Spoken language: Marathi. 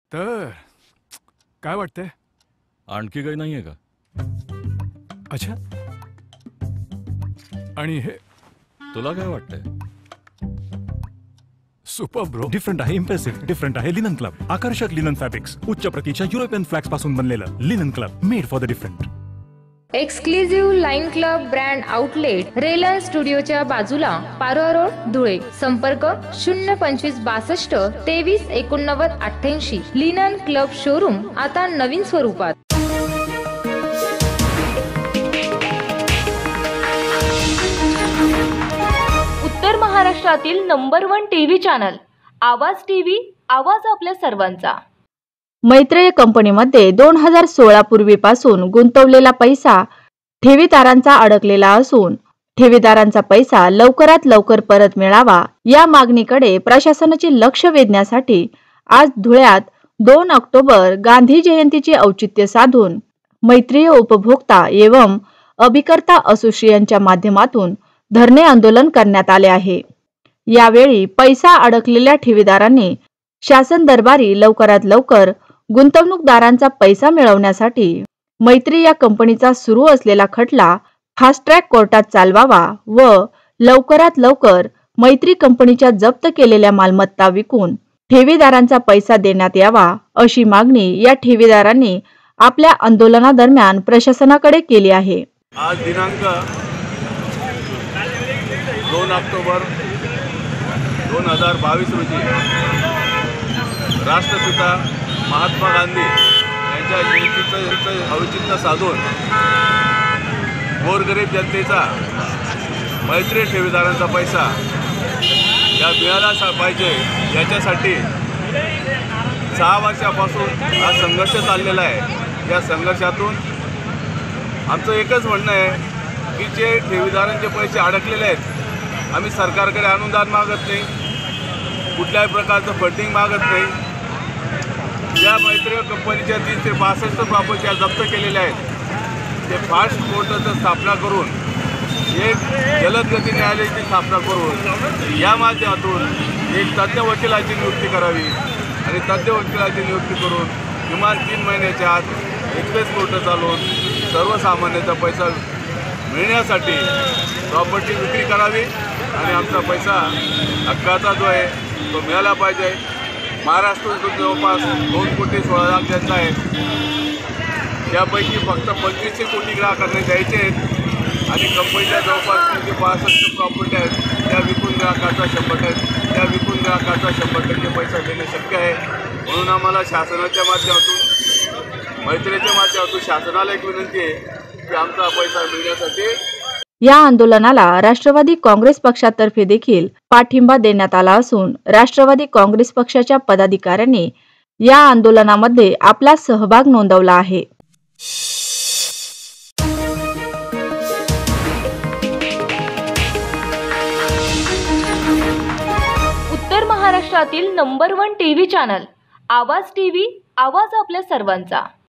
तर काय वाटतंय? आणखी काही नाहीये का? अच्छा. आणि हे तुला काय वाटतंय? Super bro. डिफरंट आहे, इम्प्रेसिव्ह डिफरंट आहे. लिनन क्लब, आकर्षक लिनन फॅब्रिक्स, उच्च प्रतीच्या युरोपियन फ्लॅक्स पासून बनलेलं Linen Club, made for the different. Exclusive line club brand outlet रेलन स्टुडिओच्या बाजूला, पारोळा रोड, धुळे. संपर्क 02562 2389 88. लिनन क्लब शोरूम आता नवीन स्वरूपात. उत्तर महाराष्ट्रातील number 1 TV channel Awaaz TV, आवाज आपल्या सर्वांचा. मैत्रेय कंपनीमध्ये 2016 पूर्वीपासून गुंतवलेला पैसा ठेवीदारांचा अडकलेला असून ठेवीदारांचा पैसा लवकरात लवकर परत मिळावा या मागणीकडे प्रशासनाचे लक्ष वेधण्यासाठी आज धुळ्यात 2 ऑक्टोबर गांधी जयंतीचे औचित्य साधून मैत्रीय उपभोक्ता एवं अभिकर्ता असोसिएशनच्या माध्यमातून धरणे आंदोलन करण्यात आले आहे. यावेळी पैसा अडकलेल्या ठेवीदारांनी शासन दरबारी लवकरात लवकर गुंतवणूकदारांचा पैसा मिळवण्यासाठी मैत्री या कंपनीचा सुरू असलेला खटला फास्ट ट्रॅक कोर्टात चालवावा व लवकरात लवकर मैत्री कंपनीच्या जप्त केलेल्या मालमत्ता विकून ठेवीदारांचा पैसा देण्यात यावा अशी मागणी या ठेवीदारांनी आपल्या आंदोलनादरम्यान प्रशासनाकडे केली आहे. आज दिनांक 2 ऑक्टोबर 2022 रोजी राष्ट्रपिता महात्मा गांधी यांच्या जयंतीचं औचित्य साधून गोरगरीब जनतेचा मैत्री ठेवीदारांचा पैसा या मिळाला पाहिजे याच्यासाठी 6 वर्षापासून हा संघर्ष चाललेला आहे. या संघर्षातून आमचं एकच म्हणणं आहे की जे ठेवीदारांचे पैसे अडकलेले आहेत, आम्ही सरकारकडे अनुदान मागत नाही, कुठल्याही प्रकारचं फंडिंग मागत नाही. ज्या मैत्री कंपनीच्या 362 प्रॉपर्ट्या जप्त केलेल्या आहेत ते फास्ट कोर्टाची स्थापना करून एक जलदगती न्यायालयाची स्थापना करून या माध्यमातून एक तज्ज्ञ वकिलाची नियुक्ती करावी आणि तज्ज्ञ वकिलाची नियुक्ती करून किमान 3 महिन्याच्या आत एक्सप्रेस कोर्ट चालवून सर्वसामान्यांचा पैसा मिळण्यासाठी प्रॉपर्टी विक्री करावी आणि आमचा पैसा हक्काचा जो आहे तो मिळाला पाहिजे. महाराष्ट्रातून जवळपास 2,16,00,000 जनता आहे. त्यापैकी फक्त 25 कोटी ग्राहकांना द्यायचे आहेत आणि कंपनीच्या जवळपास 362 प्रॉपर्टी आहेत त्या विकून ग्राहकाचा 100% पैसा देणे शक्य आहे. म्हणून आम्हाला शासनाच्या माध्यमातून मैत्रीच्या माध्यमातून शासनाला एक विनंती आहे की आमचा पैसा मिळण्यासाठी. या आंदोलनाला राष्ट्रवादी काँग्रेस पक्षातर्फे देखील पाठिंबा देण्यात आला असून राष्ट्रवादी काँग्रेस पक्षाच्या पदाधिकाऱ्यांनी या आंदोलनामध्ये आपला सहभाग नोंदवला आहे. उत्तर महाराष्ट्रातील number 1 TV channel Awaaz TV, आवाज आपल्या सर्वांचा.